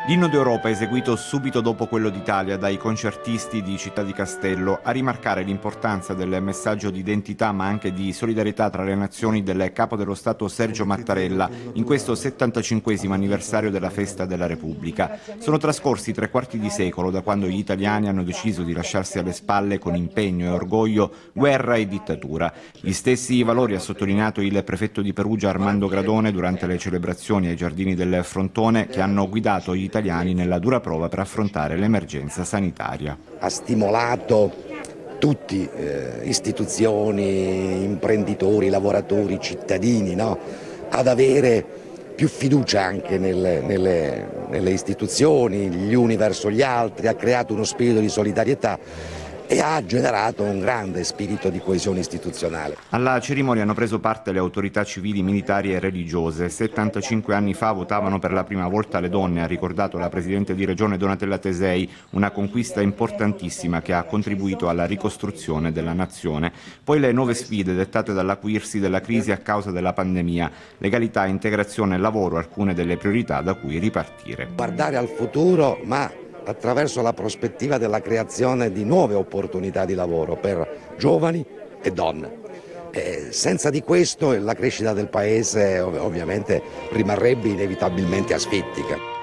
L'inno d'Europa, eseguito subito dopo quello d'Italia dai concertisti di Città di Castello, a rimarcare l'importanza del messaggio di identità ma anche di solidarietà tra le nazioni del Capo dello Stato Sergio Mattarella in questo 75esimo anniversario della festa della Repubblica. Sono trascorsi 3/4 di secolo da quando gli italiani hanno deciso di lasciarsi alle spalle con impegno e orgoglio guerra e dittatura. Gli stessi valori ha sottolineato il prefetto di Perugia Armando Gradone durante le celebrazioni ai Giardini del Frontone che hanno guidato gli italiani nella dura prova per affrontare l'emergenza sanitaria. Ha stimolato tutti, istituzioni, imprenditori, lavoratori, cittadini, no? Ad avere più fiducia anche nelle istituzioni, gli uni verso gli altri, ha creato uno spirito di solidarietà e ha generato un grande spirito di coesione istituzionale. Alla cerimonia hanno preso parte le autorità civili, militari e religiose. 75 anni fa votavano per la prima volta le donne, ha ricordato la Presidente di Regione Donatella Tesei, una conquista importantissima che ha contribuito alla ricostruzione della nazione. Poi le nuove sfide dettate dall'acuirsi della crisi a causa della pandemia, legalità, integrazione e lavoro, alcune delle priorità da cui ripartire. Guardare al futuro, ma attraverso la prospettiva della creazione di nuove opportunità di lavoro per giovani e donne. Senza di questo la crescita del Paese ovviamente rimarrebbe inevitabilmente asfittica.